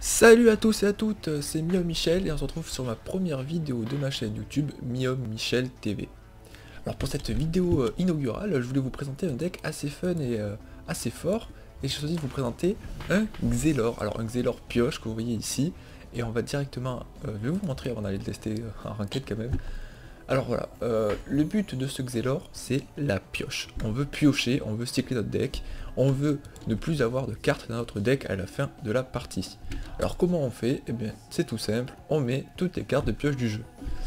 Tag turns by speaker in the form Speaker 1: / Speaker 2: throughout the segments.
Speaker 1: Salut à tous et à toutes, c'est Miom Michel et on se retrouve sur ma première vidéo de ma chaîne YouTube Miom Michel TV. Alors pour cette vidéo inaugurale, je voulais vous présenter un deck assez fun et assez fort et j'ai choisi de vous présenter un Xelor. Alors un Xelor pioche que vous voyez ici et on va directement, je vais vous montrer avant d'aller le tester en ranked quand même. Alors voilà, le but de ce Xelor, c'est la pioche. On veut piocher, on veut cycler notre deck, on veut ne plus avoir de cartes dans notre deck à la fin de la partie. Alors comment on fait? Eh bien c'est tout simple, on met toutes les cartes de pioche du jeu.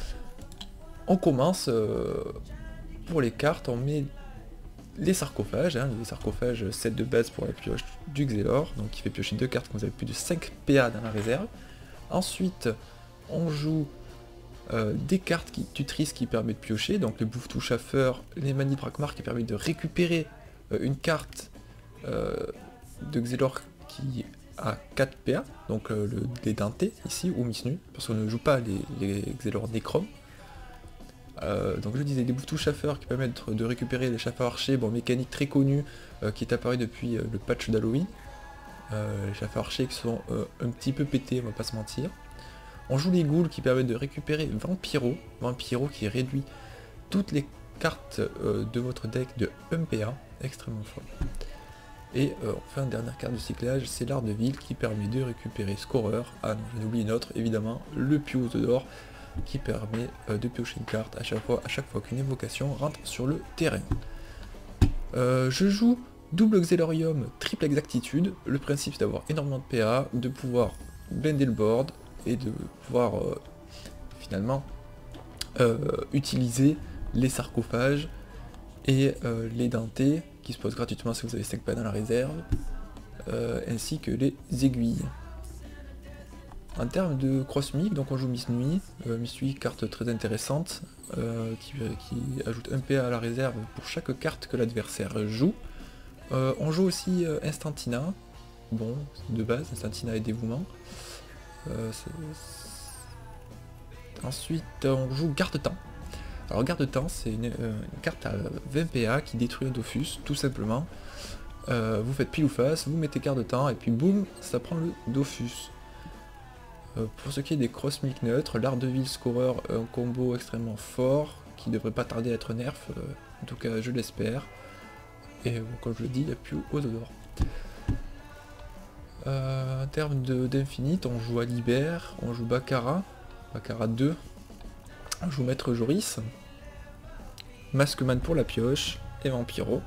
Speaker 1: On commence, pour les cartes, on met les sarcophages, les sarcophages 7 de base pour la pioche du Xelor, donc qui fait piocher 2 cartes quand vous avez plus de 5 PA dans la réserve. Ensuite, on joue des cartes tutrices qui permettent de piocher, donc le Bouffe-Tout Chaffeur, les Mani Brakmar qui permettent de récupérer une carte de Xelor qui a 4 PA, donc les dentés ici, ou Misnu, parce qu'on ne joue pas les Xelor Necrom. Donc je disais, des Bouffe-Tout Chaffeur qui permettent de récupérer les chaffeurs archers, bon, mécanique très connue qui est apparue depuis le patch d'Halloween. Les chaffeurs archers qui sont un petit peu pétés, on va pas se mentir. On joue les ghouls qui permettent de récupérer Vampiro qui réduit toutes les cartes de votre deck de 1 PA, extrêmement fort. Et enfin, dernière carte de cyclage, c'est l'art de ville qui permet de récupérer Scorer. Ah non, j'en oublie une autre, évidemment, le Pios d'or qui permet de piocher une carte à chaque fois qu'une évocation rentre sur le terrain. Je joue double Xelorium, triple exactitude. Le principe c'est d'avoir énormément de PA, de pouvoir blinder le board et de pouvoir finalement utiliser les sarcophages et les dentés qui se posent gratuitement si vous avez 5 PA dans la réserve, ainsi que les aiguilles. En termes de cross-mic, donc on joue Miss Nuit, carte très intéressante, qui ajoute 1 PA à la réserve pour chaque carte que l'adversaire joue. On joue aussi Instantina, bon, de base, Instantina et dévouement. Ensuite, on joue Garde-Temps. Alors Garde-Temps, c'est une carte à 20 PA qui détruit un Dofus, tout simplement. Vous faites pile ou face, vous mettez Garde-Temps et puis boum, ça prend le Dofus. Pour ce qui est des cross-mic neutres, l'art de ville Scorer, un combo extrêmement fort qui devrait pas tarder à être nerf, en tout cas je l'espère. Et comme je le dis, il n'y a plus aux odeurs. En termes d'infinite, on joue Alibert, on joue Baccarat 2, on joue Maître Joris, Masqueman pour la pioche et Vampiro.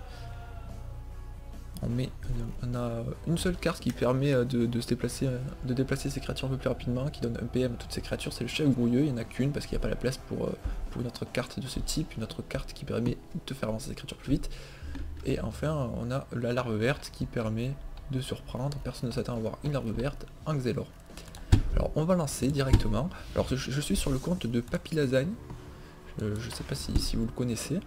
Speaker 1: On a une seule carte qui permet de déplacer ses créatures un peu plus rapidement, qui donne un PM à toutes ces créatures, c'est le Chef Grouilleux. Il n'y en a qu'une parce qu'il n'y a pas la place pour une autre carte de ce type, une autre carte qui permet de faire avancer ses créatures plus vite. Et enfin, on a la Larve Verte qui permet de surprendre, personne ne s'attend à avoir une Larve Verte en Xelor. Alors on va lancer directement. Alors je suis sur le compte de Papy Lasagne, je ne sais pas si vous le connaissez.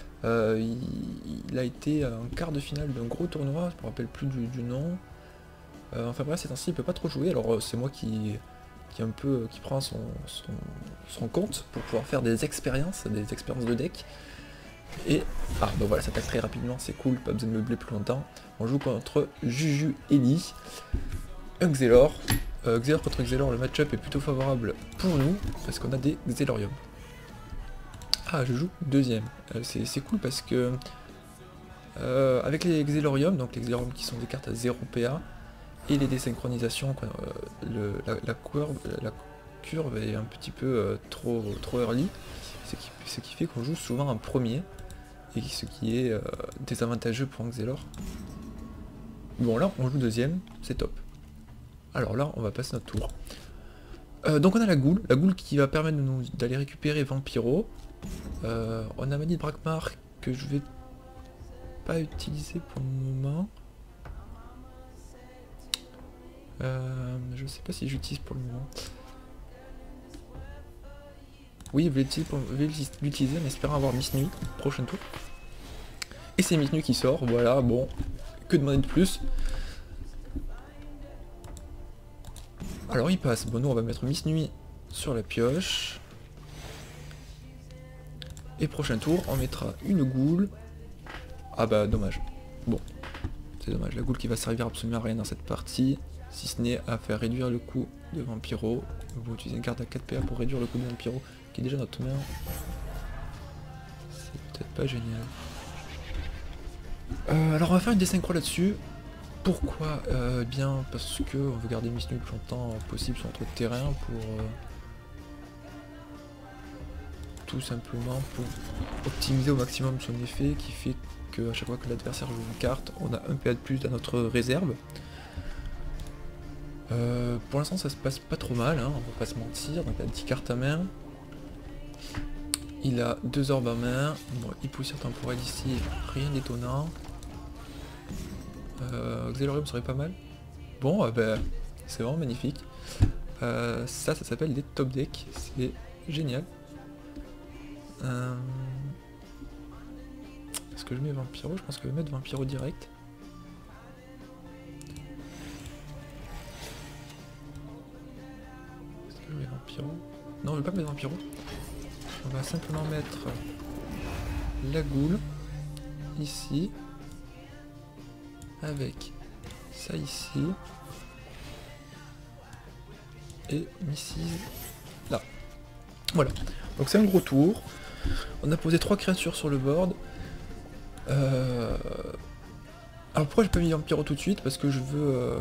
Speaker 1: Il a été en quart de finale d'un gros tournoi, je ne me rappelle plus du nom. Enfin bref, ces temps-ci il peut pas trop jouer, alors c'est moi qui prend son compte pour pouvoir faire des expériences de deck. Et donc voilà, ça attaque très rapidement, c'est cool, pas besoin de meubler plus longtemps. On joue contre Juju Eli, un Xelor. Xelor contre Xelor, le match-up est plutôt favorable pour nous parce qu'on a des Xelorium. Ah, je joue deuxième. C'est cool parce que avec les Xelorium, donc les Xelorium qui sont des cartes à 0 PA, et les désynchronisations, la curve est un petit peu trop early, ce qui fait qu'on joue souvent en premier, et ce qui est désavantageux pour un Xelor. Bon là on joue deuxième, c'est top. Alors là on va passer notre tour. Donc on a la Ghoul qui va permettre d'aller récupérer Vampiro. On a Mani Brakmar que je vais pas utiliser pour le moment. Je sais pas si j'utilise pour le moment. Oui, je vais l'utiliser en espérant avoir Miss Nuit prochain tour. Et c'est Miss Nuit qui sort, voilà, bon, que demander de plus. Alors il passe, bon nous on va mettre Miss Nuit sur la pioche. Et prochain tour, on mettra une Ghoul. Ah bah dommage. Bon, c'est dommage, la Ghoul qui va servir absolument à rien dans cette partie. Si ce n'est à faire réduire le coût de Vampiro. Vous utilisez une carte à 4 PA pour réduire le coût de Vampiro, qui est déjà notre main. C'est peut-être pas génial. Alors on va faire une désynchro là-dessus. Pourquoi bien parce que on veut garder Miss Nu le plus longtemps possible sur notre terrain pour tout simplement pour optimiser au maximum son effet, qui fait que à chaque fois que l'adversaire joue une carte, on a un PA de plus dans notre réserve. Pour l'instant ça se passe pas trop mal, hein, on va pas se mentir. Donc il a 10 cartes à main. Il a 2 orbes à main. Bon, il poussière temporelle ici, rien d'étonnant. Xelorium serait pas mal. Bon, ben, c'est vraiment magnifique. Ça s'appelle des top decks, c'est génial. Est-ce que je mets Vampiro? Je pense que je vais mettre Vampiro direct. Est-ce que je mets Vampiro? Non, je vais pas mettre Vampiro. On va simplement mettre la goule ici. Avec ça ici. Et Mrs. là. Voilà. Donc c'est un gros tour. On a posé 3 créatures sur le board. Alors pourquoi j'ai pas mis Vampiro tout de suite? Parce que je veux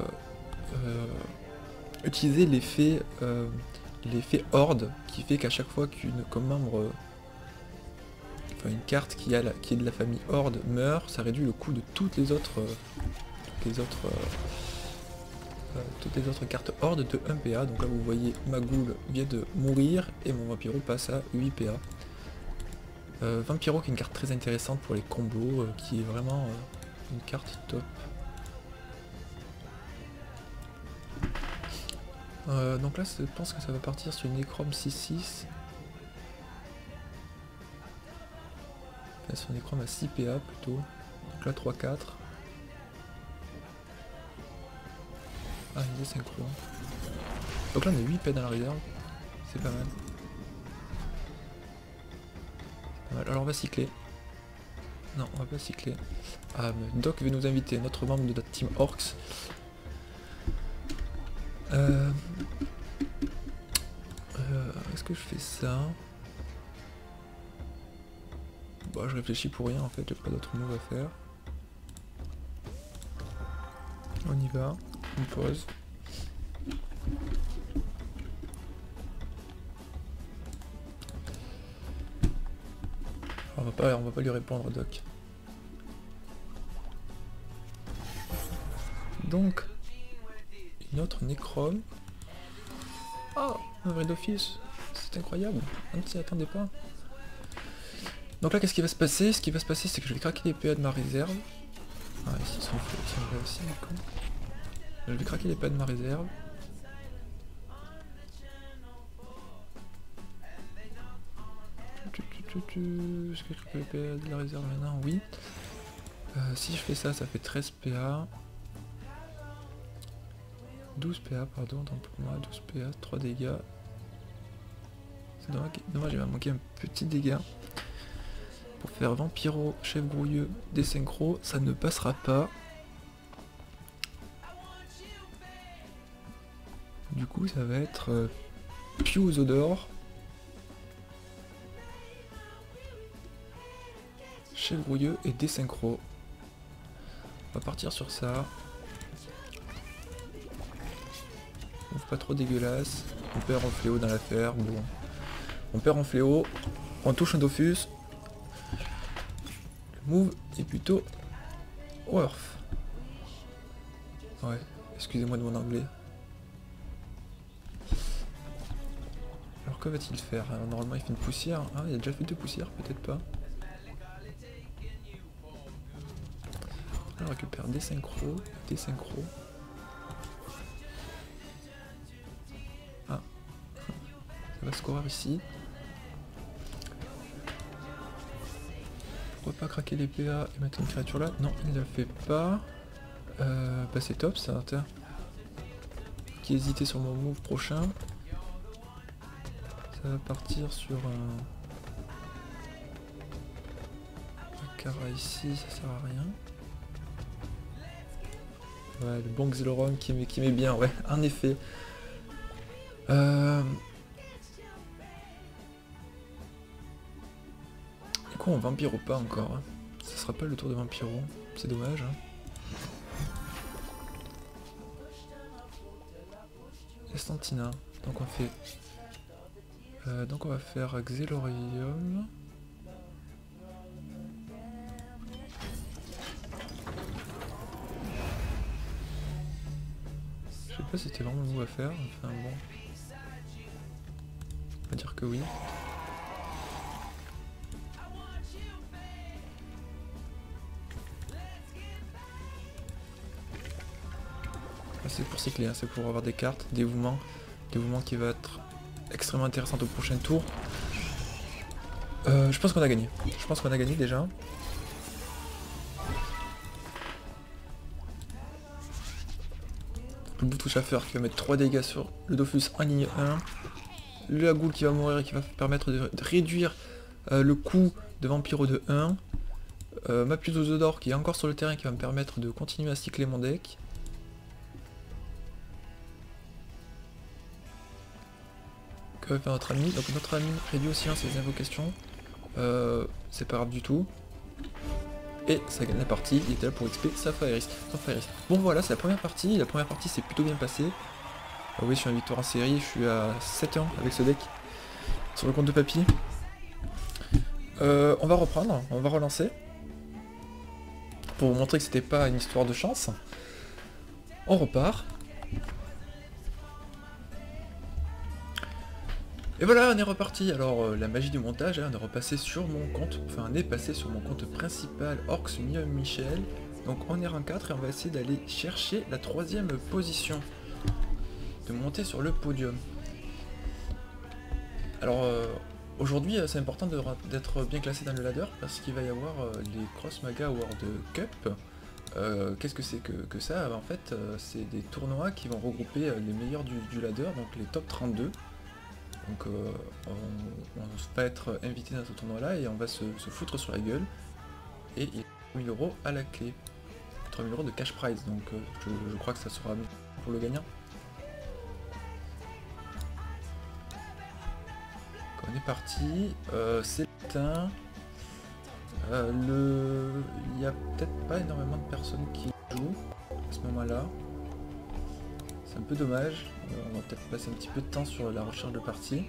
Speaker 1: utiliser l'effet Horde, qui fait qu'à chaque fois qu'un membre, une carte qui est de la famille Horde meurt, ça réduit le coût de toutes les autres cartes Horde de 1 PA. Donc là vous voyez ma goule vient de mourir et mon Vampiro passe à 8 PA. Vampiro qui est une carte très intéressante pour les combos, qui est vraiment une carte top. Donc là je pense que ça va partir sur une Necrom 6-6. Enfin, sur une Necrom à 6 PA plutôt. Donc là 3-4. Ah, une synchro. Donc là on a 8 PA dans la réserve. C'est pas mal. Alors on va cycler. Non, on va pas cycler. Ah, mais Doc veut nous inviter, notre membre de notre team Orcs. Est-ce que je fais ça? Bah, je réfléchis pour rien en fait, j'ai pas d'autre move à faire. On y va, on pose. On va pas lui répondre, Doc. Donc, une autre Necrom. Oh, un vrai d'office. C'est incroyable. On ne s'y attendait pas. Donc là, qu'est-ce qui va se passer? Ce qui va se passer, c'est que je vais craquer les PA de ma réserve. Ah, ici, ils sont aussi, du coup. Je vais craquer les PA de ma réserve. Est-ce que je craque les PA de la réserve maintenant? Oui. Si je fais ça, ça fait 13 PA. 12 PA, pardon, donc pour moi, 12 PA, 3 dégâts. C'est dommage, il va manquer un petit dégât. Pour faire Vampiro, Chef Grouilleux, désynchro, ça ne passera pas. Du coup, ça va être Piozodor, Chef Grouilleux et désynchro. On va partir sur ça. Move pas trop dégueulasse. On perd en fléau dans l'affaire. Bon. On perd en fléau. On touche un Dofus. Le move est plutôt worth. Ouais, excusez-moi de mon anglais. Alors que va-t-il faire? Alors, normalement il fait une poussière. Ah, il a déjà fait 2 poussières, peut-être pas. On récupère des synchros. Ah. Ça va scorer ici. Pourquoi pas craquer les PA et mettre une créature là? Non, il ne le fait pas. Bah c'est top ça. Qui hésitait sur mon move prochain. Ça va partir sur un Cara ici, ça sert à rien. Ouais, le bon Xelorum qui met bien, ouais, en effet. Du coup, on Vampiro pas encore. Hein. Ce sera pas le tour de Vampiro. C'est dommage. Hein. Estantina. Donc on fait. Donc on va faire Xelorium. Je sais pas si c'était vraiment le mot à faire. Enfin bon. On va dire que oui. C'est pour cycler, hein, c'est pour avoir des cartes, dévouement qui va être extrêmement intéressant au prochain tour. Je pense qu'on a gagné. Je pense qu'on a gagné déjà. Le Boutou Chauffeur qui va mettre 3 dégâts sur le Dofus en ligne 1. Le Hagoul qui va mourir et qui va permettre de réduire le coût de Vampiro de 1. Mapuzodor qui est encore sur le terrain qui va me permettre de continuer à cycler mon deck. Que va faire notre ami? Donc notre ami réduit aussi ses invocations. C'est pas grave du tout. Et ça gagne la partie, il était là pour XP Saphiris. Bon voilà, c'est la première partie. La première partie s'est plutôt bien passée. Oui, je suis en victoire en série, je suis à 7-1 avec ce deck. Sur le compte de papy. On va reprendre, on va relancer. Pour vous montrer que c'était pas une histoire de chance. On repart. Et voilà, on est reparti. Alors, la magie du montage, hein, on est repassé sur mon compte, enfin on est passé sur mon compte principal, Orcs Mium Michel. Donc on est rang 4 et on va essayer d'aller chercher la 3ème position. De monter sur le podium. Alors, aujourd'hui, c'est important d'être bien classé dans le ladder parce qu'il va y avoir les Cross Maga World Cup. Qu'est-ce que c'est que ça? En fait, c'est des tournois qui vont regrouper les meilleurs du ladder, donc les top 32. Donc on va être invité dans ce tournoi-là et on va se foutre sur la gueule. Et il y a 3000 € à la clé. 3000 € de cash prize, donc je crois que ça sera mieux pour le gagnant. On est parti, c'est l'étain. Il n'y a peut-être pas énormément de personnes qui jouent à ce moment-là. C'est un peu dommage. On va peut-être passer un petit peu de temps sur la recherche de partie.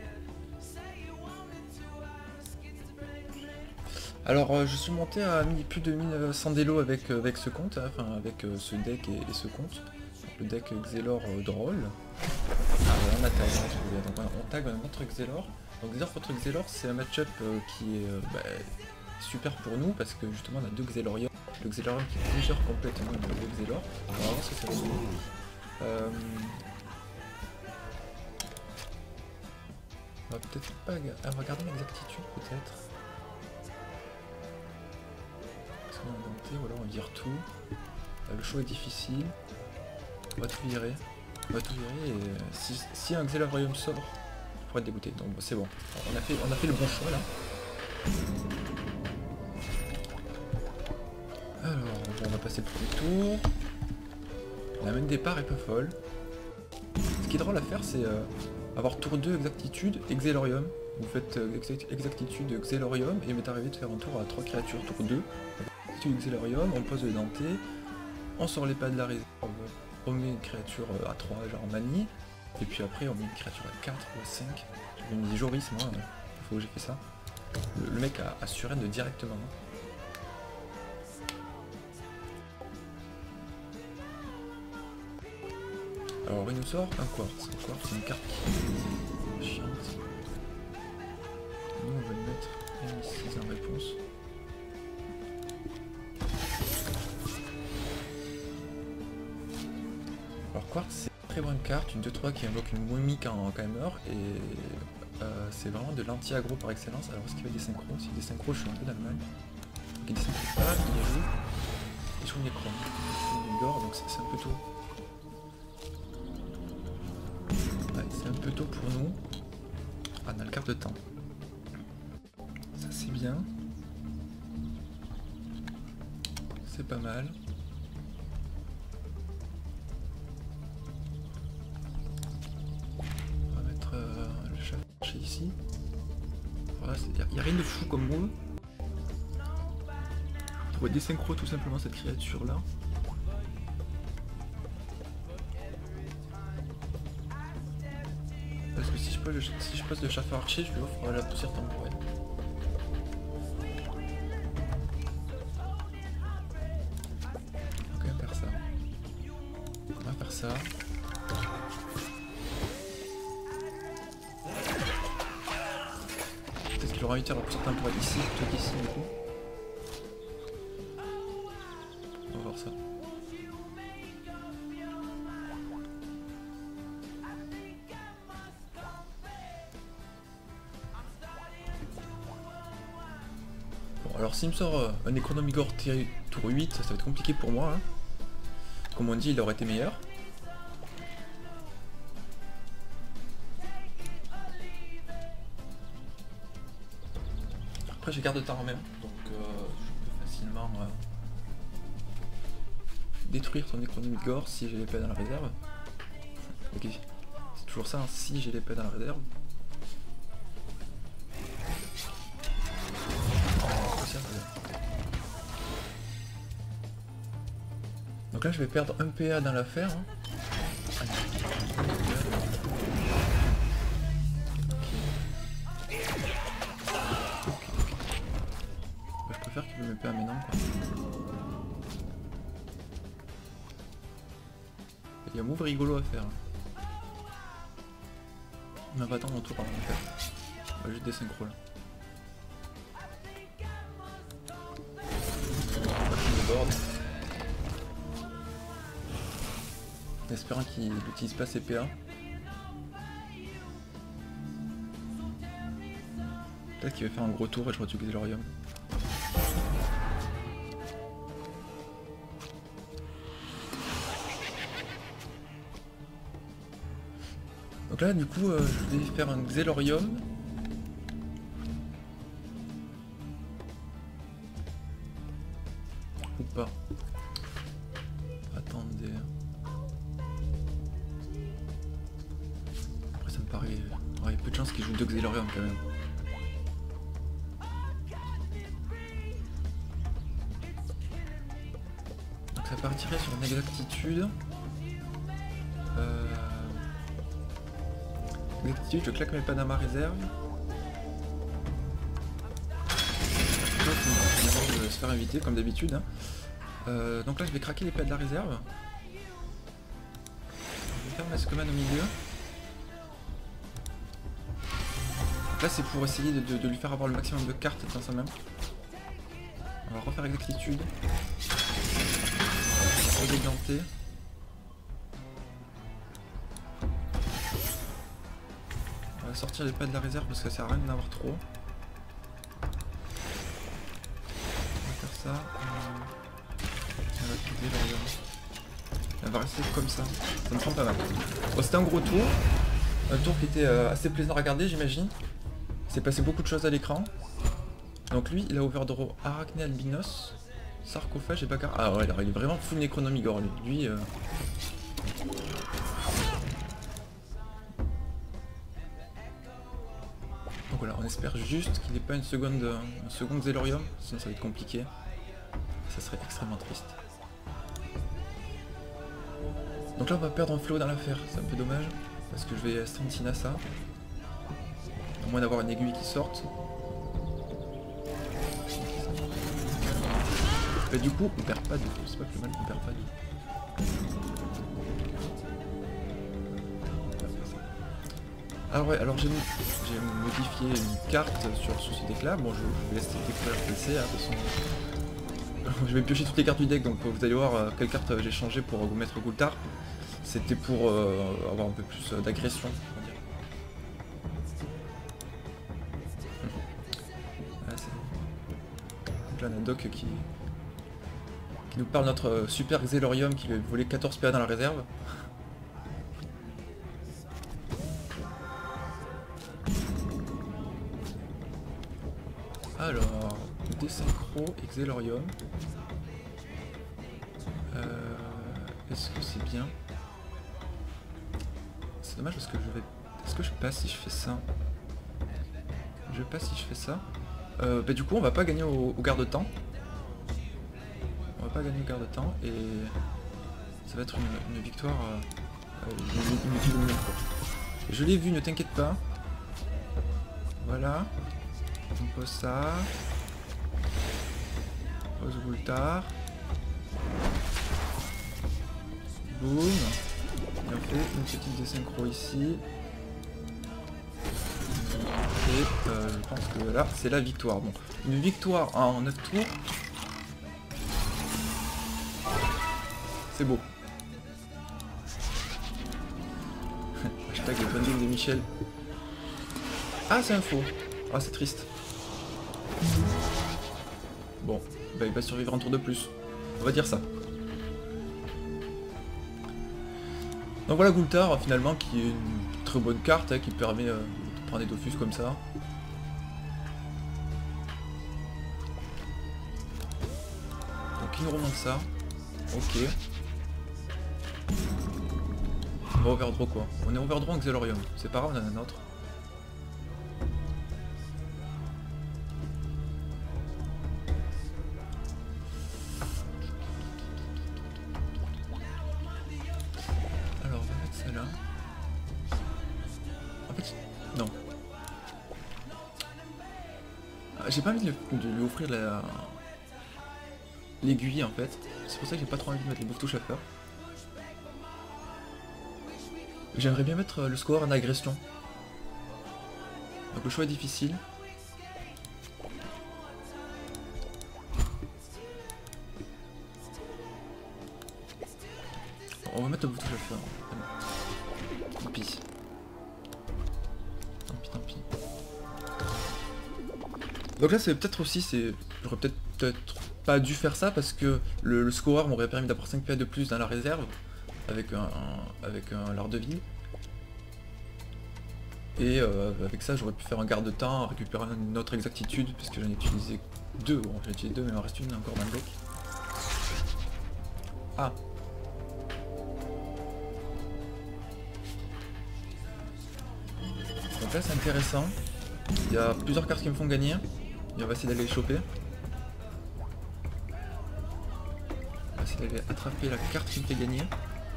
Speaker 1: Alors je suis monté à plus de 1100 d'élo avec ce compte, hein, enfin avec ce deck et ce compte. Le deck Xelor drôle. On a tag, donc on tag notre Xelor. Donc Xelor contre Xelor, c'est un match-up qui est super pour nous parce que justement on a 2 Xelorium. Le Xelorium qui est déjà complètement le Xelor. On va voir ce que ça va donner. On va peut-être pas regarder l'exactitude peut-être. Parce qu'on a inventé, voilà, on vire tout. Le choix est difficile. On va tout virer. On va tout virer et si un Xelorium sort, je pourrais être dégoûté. Donc bon, c'est bon. On a fait le bon choix là. Alors, on va passer le premier tour. La main de départ est peu folle. Ce qui est drôle à faire, c'est avoir tour 2 exactitude et Xelorium. Vous faites exactitude Xelorium et il m'est arrivé de faire un tour à 3 créatures, tour 2. Exactitude Xelorium, on pose le denté, on sort les pas de la réserve, on met une créature à 3 genre manie, et puis après on met une créature à 4 ou à 5. J'avais mis Joris moi, il faut que j'ai fait ça. Le mec a surrend directement. Alors il nous sort un quartz. Un quartz c'est une carte qui est chiante. Nous on va le mettre ici en réponse. Alors quartz c'est une très bonne carte, une 2-3 qui invoque une mimique en KMR et c'est vraiment de l'anti-aggro par excellence. Alors est-ce qu'il va des synchros? S'il y a des synchros je suis un peu dans le mal. Donc il desynchro pas, il joue. Et sur Necron. Il dort donc c'est un peu tôt. C'est un peu tôt pour nous. Ah, on a le quart de temps. Ça c'est bien. C'est pas mal. ici. Voilà, y a rien de fou comme move. On va désynchro tout simplement cette créature là. Parce que si je passe de chasseur archer, je lui offre la poussière temporelle. Donc on va faire ça. On va faire ça. Peut-être qu'il aura utile la poussière temporelle ici plutôt qu'ici du coup. On va voir ça. Alors s'il me sort un Necronomigor tour 8, ça va être compliqué pour moi. Hein. Comme on dit, il aurait été meilleur. Après j'ai garde de temps en même, donc je peux facilement détruire son Necronomigor si j'ai l'épée dans la réserve. Ok, c'est toujours ça, hein, si j'ai l'épée dans la réserve. Donc là je vais perdre un PA dans l'affaire. Hein. Bah, je préfère qu'il me PA maintenant quoi. Il y a un move rigolo à faire. On va attendre mon tour avant de le faire. On va juste des synchros là. Board. En espérant qu'il n'utilise pas ses PA. Peut-être qu'il va faire un gros tour et je retue Xelorium. Donc là du coup je vais faire un Xelorium. Ou pas. Attendez. Après ça me paraît... il y a peu de chances qu'il joue 2 Xelorium quand même. Donc ça partirait sur une exactitude. Exactitude, je claque mes pas dans ma réserve. Je vais se faire éviter comme d'habitude. Hein. Donc là je vais craquer les pads de la réserve. Je vais faire Maskman au milieu. Donc là c'est pour essayer de lui faire avoir le maximum de cartes dans sa main. On va refaire exactitude. Redéglanter. On va sortir les pads de la réserve parce que ça sert à rien d'en avoir trop. On va faire ça. On va quitter la réserve. Elle va rester comme ça. Ça me semble pas mal. Bon, c'était un gros tour. Un tour qui était assez plaisant à regarder, j'imagine. Il s'est passé beaucoup de choses à l'écran. Donc lui, il a overdraw Arachné Albinos, Sarcophage et Bakar. Ah ouais, alors il est vraiment full Necronomigor lui. Donc voilà, on espère juste qu'il n'ait pas un second Xelorium, sinon ça va être compliqué. Ça serait extrêmement triste. Donc là on va perdre un flow dans l'affaire, c'est un peu dommage, parce que je vais Strantina ça. À moins d'avoir une aiguille qui sorte. Mais du coup on perd pas de tout, c'est pas plus mal, on perd pas de tout. Alors ouais, alors j'ai modifié une carte sur Souci d'éclat. Bon, je vais laisser découvrir le PC, hein, de toute façon. Je vais piocher toutes les cartes du deck, donc vous allez voir quelle carte j'ai changé pour vous mettre Gultar. C'était pour avoir un peu plus d'agression, on va dire. Voilà, donc là on a Doc qui nous parle de notre super Xelorium qui lui a volé 14 PA dans la réserve. Alors, Désynchro et Xelorium. Est-ce que c'est bien? C'est dommage parce que je vais... Est-ce que je passe si je fais ça? Je sais pas si je fais ça. Bah du coup on va pas gagner au garde-temps. On va pas gagner au garde-temps et ça va être une victoire inutile de quoi. Je l'ai vu, ne t'inquiète pas. Voilà. On pose ça. Pose Gultar. Boum. Et on fait une petite désynchro ici. Et je pense que là c'est la victoire. Bon, une victoire en 9 tours. C'est beau. Hashtag le funding de Michel. Ah c'est un faux. Ah c'est triste. Bon, bah, il va survivre un tour de plus. On va dire ça. Donc voilà Gultar finalement qui est une très bonne carte hein, qui permet de prendre des Dofus comme ça. Donc il nous remonte ça. Ok. On va overdraw quoi. On est overdraw en Xelorium. C'est pas grave, on en a un autre. Alors on va mettre ça là. En fait, non. J'ai pas envie de lui offrir l'aiguille en fait. C'est pour ça que j'ai pas trop envie de mettre les bouffes à peur. J'aimerais bien mettre le score en agression. Donc le choix est difficile. On va mettre le bouffes à feu. Tant pis. Tant pis. Donc là c'est peut-être aussi, j'aurais peut-être pas dû faire ça parce que le scoreur m'aurait permis d'avoir 5 PA de plus dans la réserve avec un lard de vie. Et avec ça j'aurais pu faire un garde-temps, récupérer une autre exactitude puisque j'en ai utilisé 2. Bon j'en ai utilisé 2 mais il en reste une encore dans le deck. Ah. Donc là c'est intéressant. Il y a plusieurs cartes qui me font gagner. Et on va essayer d'aller les choper. On va essayer d'aller attraper la carte qui me fait gagner.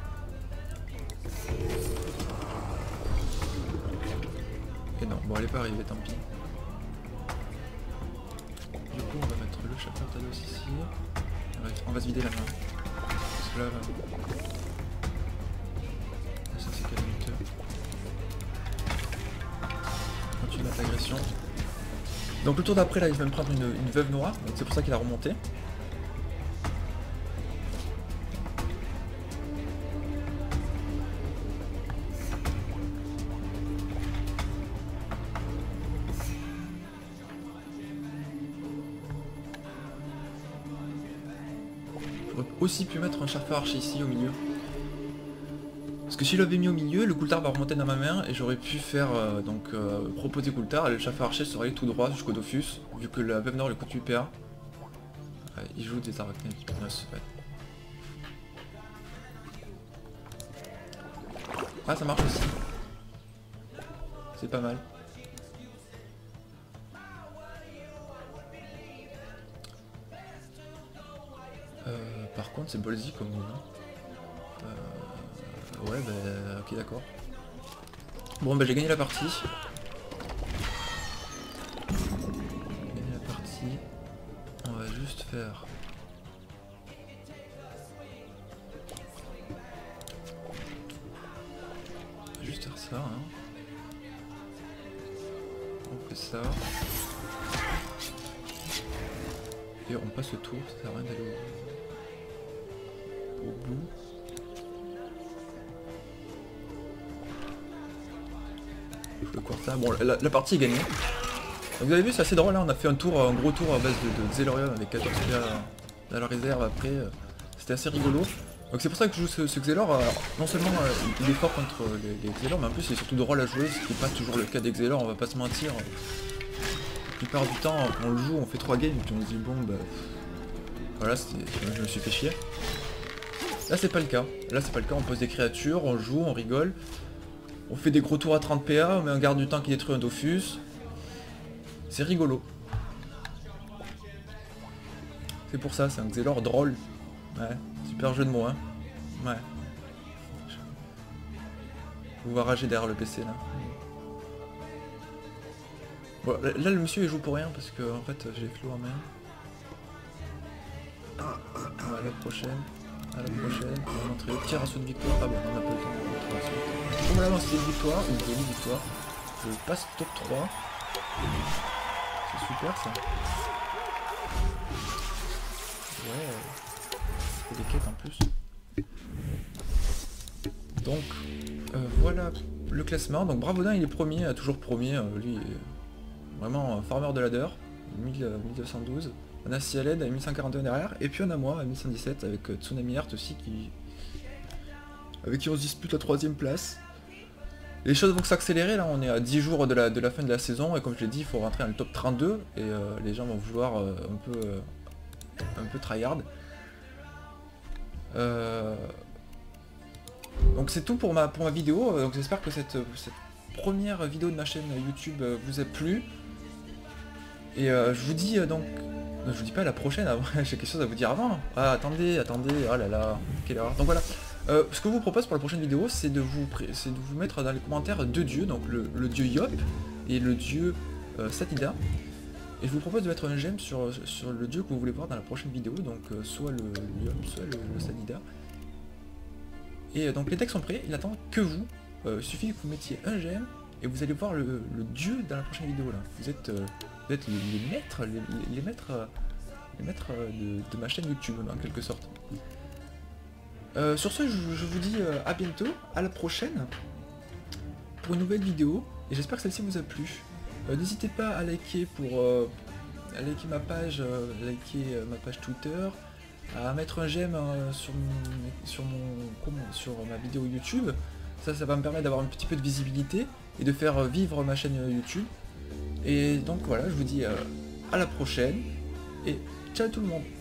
Speaker 1: Et non, bon elle est pas arrivée, tant pis. Du coup on va mettre le chapeau Talos ici. On va se vider la main. Parce que là... ça c'est calamiteux. On continue notre agression. Donc le tour d'après là il va me prendre une veuve noire, donc c'est pour ça qu'il a remonté. J'aurais aussi pu mettre un chasseur archer ici au milieu. Parce que s'il l'avait mis au milieu, le Gultar va remonter dans ma main et j'aurais pu faire proposer Gultar et le chasseur archer serait allé tout droit jusqu'au Dofus, vu que la veuve noire le coûte 8 PA. Ouais, il joue des arachnides hypnos, ouais. Ah ça marche aussi. C'est pas mal. Par contre c'est ballsy comme move. Ouais bah ok d'accord. Bon bah j'ai gagné la partie. On va juste faire... juste faire ça hein. On fait ça. Et on passe le tour, ça sert à rien d'aller au bout. Je vais ça. Bon, la partie est gagnée. Donc vous avez vu, c'est assez drôle, là. On a fait un gros tour à base de Xelorium avec 14 PA dans la réserve après. C'était assez rigolo. Donc c'est pour ça que je joue ce Xelor. Non seulement il est fort contre les Xelor, mais en plus il est surtout drôle à jouer, ce qui n'est pas toujours le cas des Xelor, on va pas se mentir. La plupart du temps, quand on le joue, on fait 3 games et puis on se dit bon bah... voilà, je me suis fait chier. Là c'est pas le cas. Là c'est pas le cas, on pose des créatures, on joue, on rigole. On fait des gros tours à 30 PA, on met un garde du temps qui détruit un Dofus. C'est rigolo. C'est pour ça, c'est un Xelor drôle. Ouais, super jeu de mots, hein. Ouais. Vous va rager derrière le PC, là. Bon, là, le monsieur, il joue pour rien, parce que, en fait, j'ai Flo en main. À la prochaine. À la prochaine. On va montrer le petit ratio de victoire. Ah bon, on a pas le temps de montrer le ratio. Comme là, c'est une victoire, ou une jolie victoire. Je passe top 3. C'est super, ça. Ouais, c'est des quêtes en plus. Donc, voilà le classement. Donc Bravodin, il est premier, toujours premier. Lui, il est vraiment farmer de ladder, 1212. On a Cialed à 1141 derrière. Et puis on a moi à 1117 avec Tsunami Art aussi, avec qui on se dispute la 3ème place. Les choses vont s'accélérer, là on est à 10 jours de la fin de la saison. Et comme je l'ai dit, il faut rentrer dans le top 32. Et les gens vont vouloir un peu tryhard. Donc c'est tout pour ma vidéo. Donc j'espère que cette première vidéo de ma chaîne YouTube vous a plu. Et je vous dis donc... Je vous dis pas à la prochaine, j'ai quelque chose à vous dire avant. Ah attendez, oh là là, quelle erreur. Donc voilà, ce que je vous propose pour la prochaine vidéo, c'est de vous mettre dans les commentaires deux dieux, donc le dieu Yop et le dieu Satida. Et je vous propose de mettre un j'aime sur le dieu que vous voulez voir dans la prochaine vidéo, donc soit le Yop, soit le Satida. Et donc les textes sont prêts, il n'attend que vous. Il suffit que vous mettiez un j'aime et vous allez voir le dieu dans la prochaine vidéo là. Vous êtes les maîtres, les maîtres de ma chaîne YouTube en quelque sorte. Sur ce, je vous dis à bientôt, à la prochaine pour une nouvelle vidéo et j'espère que celle-ci vous a plu. N'hésitez pas à liker à liker ma page, ma page Twitter, à mettre un j'aime sur ma vidéo YouTube. Ça va me permettre d'avoir un petit peu de visibilité et de faire vivre ma chaîne YouTube. Et donc voilà, je vous dis à la prochaine et ciao tout le monde.